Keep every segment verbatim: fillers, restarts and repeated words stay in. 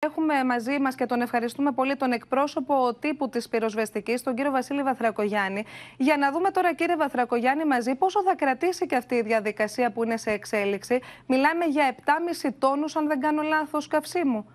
Έχουμε μαζί μας και τον ευχαριστούμε πολύ τον εκπρόσωπο τύπου της πυροσβεστικής, τον κύριο Βασίλη Βαθρακογιάννη. Για να δούμε τώρα, κύριε Βαθρακογιάννη, μαζί πόσο θα κρατήσει και αυτή η διαδικασία που είναι σε εξέλιξη. Μιλάμε για επτά κόμμα πέντε τόνους, αν δεν κάνω λάθος, καυσίμου.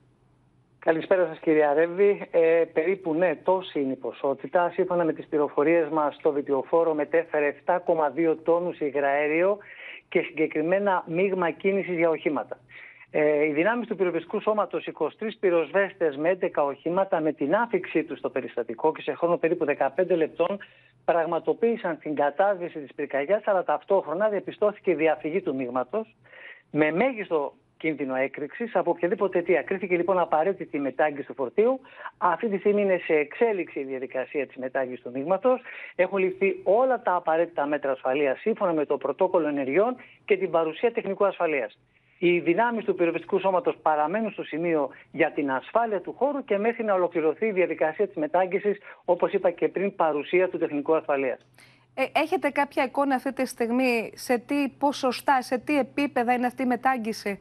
Καλησπέρα σας, κυρία Ρεύβη. Ε, περίπου ναι, τόση είναι η ποσότητα. Σύμφωνα με τις πληροφορίες μας, το βιτιοφόρο μετέφερε επτά κόμμα δύο τόνους υγραέριο και συγκεκριμένα μείγμα κίνησης για οχήματα. Ε, οι δυνάμεις του πυροσβεστικού σώματος, είκοσι τρεις πυροσβέστες με έντεκα οχήματα, με την άφηξή τους στο περιστατικό και σε χρόνο περίπου δεκαπέντε λεπτών, πραγματοποίησαν την κατάσβεση της πυρκαγιάς, αλλά ταυτόχρονα διαπιστώθηκε η διαφυγή του μείγματος με μέγιστο κίνδυνο έκρηξης από οποιαδήποτε αιτία. Κρίθηκε λοιπόν απαραίτητη η μετάγγιση του φορτίου. Αυτή τη στιγμή είναι σε εξέλιξη η διαδικασία της μετάγγισης του μείγματος. Έχουν ληφθεί όλα τα απαραίτητα μέτρα ασφαλείας σύμφωνα με το πρωτόκολλο ενεργειών και την παρουσία τεχνικού ασφαλείας. Οι δυνάμεις του πυροσβεστικού σώματος παραμένουν στο σημείο για την ασφάλεια του χώρου και μέχρι να ολοκληρωθεί η διαδικασία της μετάγγισης, όπως είπα και πριν, παρουσία του τεχνικού ασφαλείας. Ε, έχετε κάποια εικόνα αυτή τη στιγμή σε τι ποσοστά, σε τι επίπεδα είναι αυτή η μετάγγιση?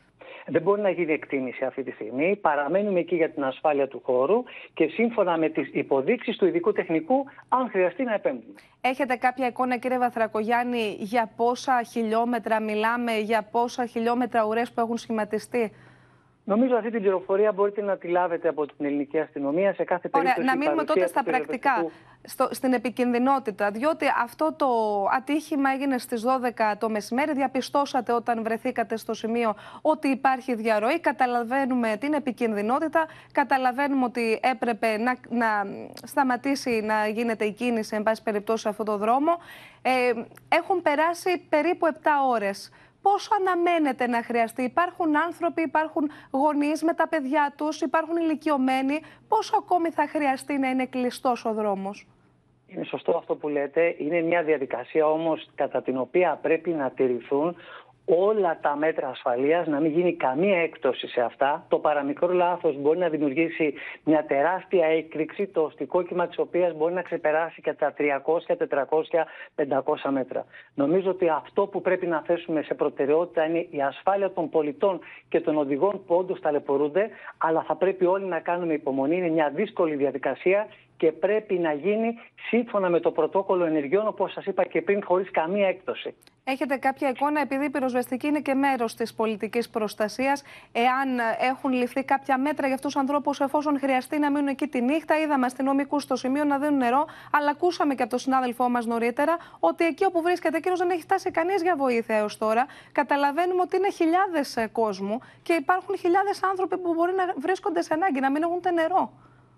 Δεν μπορεί να γίνει εκτίμηση αυτή τη στιγμή. Παραμένουμε εκεί για την ασφάλεια του χώρου και σύμφωνα με τις υποδείξεις του ειδικού τεχνικού, αν χρειαστεί, να επέμβουμε. Έχετε κάποια εικόνα, κύριε Βαθρακογιάννη, για πόσα χιλιόμετρα μιλάμε, για πόσα χιλιόμετρα ουρές που έχουν σχηματιστεί? Νομίζω αυτή την πληροφορία μπορείτε να τη λάβετε από την ελληνική αστυνομία σε κάθε περίπτωση. Ωραία, να μείνουμε τότε στα πρακτικά, στο, στην επικινδυνότητα, διότι αυτό το ατύχημα έγινε στις δώδεκα το μεσημέρι. Διαπιστώσατε όταν βρεθήκατε στο σημείο ότι υπάρχει διαρροή. Καταλαβαίνουμε την επικινδυνότητα, καταλαβαίνουμε ότι έπρεπε να, να σταματήσει να γίνεται η κίνηση, εν πάση περιπτώσει, σε αυτό το δρόμο. Ε, έχουν περάσει περίπου επτά ώρες. Πόσο αναμένεται να χρειαστεί? Υπάρχουν άνθρωποι, υπάρχουν γονείς με τα παιδιά τους, υπάρχουν ηλικιωμένοι. Πόσο ακόμη θα χρειαστεί να είναι κλειστός ο δρόμος? Είναι σωστό αυτό που λέτε. Είναι μια διαδικασία όμως κατά την οποία πρέπει να τηρηθούν όλα τα μέτρα ασφαλείας, να μην γίνει καμία έκπτωση σε αυτά. Το παραμικρό λάθος μπορεί να δημιουργήσει μια τεράστια έκρηξη, το οστικό κύμα της οποίας μπορεί να ξεπεράσει και τα τριακόσια, τετρακόσια, πεντακόσια μέτρα. Νομίζω ότι αυτό που πρέπει να θέσουμε σε προτεραιότητα είναι η ασφάλεια των πολιτών και των οδηγών που όντως ταλαιπωρούνται, αλλά θα πρέπει όλοι να κάνουμε υπομονή. Είναι μια δύσκολη διαδικασία και πρέπει να γίνει σύμφωνα με το πρωτόκολλο ενεργειών, όπως σας είπα και πριν, χωρίς καμία έκπτωση. Έχετε κάποια εικόνα, επειδή η πυροσβεστική είναι και μέρος της πολιτικής προστασίας, εάν έχουν ληφθεί κάποια μέτρα για αυτούς τους ανθρώπους εφόσον χρειαστεί να μείνουν εκεί τη νύχτα? Είδαμε αστυνομικούς στο σημείο να δίνουν νερό, αλλά ακούσαμε και από τον συνάδελφό μας νωρίτερα ότι εκεί όπου βρίσκεται εκείνος δεν έχει φτάσει κανείς για βοήθεια έως τώρα. Καταλαβαίνουμε ότι είναι χιλιάδες κόσμου και υπάρχουν χιλιάδες άνθρωποι που μπορεί να βρίσκονται σε ανάγκη, να μην έχουν νερό.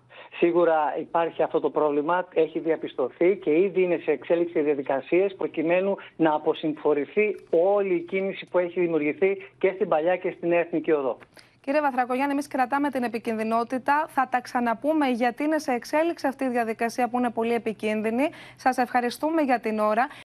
Σίγουρα υπάρχει αυτό το πρόβλημα, έχει διαπιστωθεί και ήδη είναι σε εξέλιξη διαδικασίες προκειμένου να αποσυμφορηθεί όλη η κίνηση που έχει δημιουργηθεί και στην παλιά και στην νέα εθνική οδό. Κύριε Βαθρακογιάννη, εμείς κρατάμε την επικινδυνότητα. Θα τα ξαναπούμε γιατί είναι σε εξέλιξη αυτή η διαδικασία που είναι πολύ επικίνδυνη. Σας ευχαριστούμε για την ώρα.